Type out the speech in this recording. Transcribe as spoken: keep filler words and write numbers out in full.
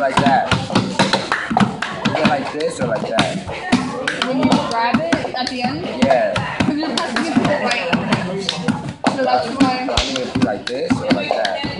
like that? Is it like this or like that? When you grab it at the end? Yeah. Because you're pressing it to the right. So that's why. So I'm gonna do like this or like that?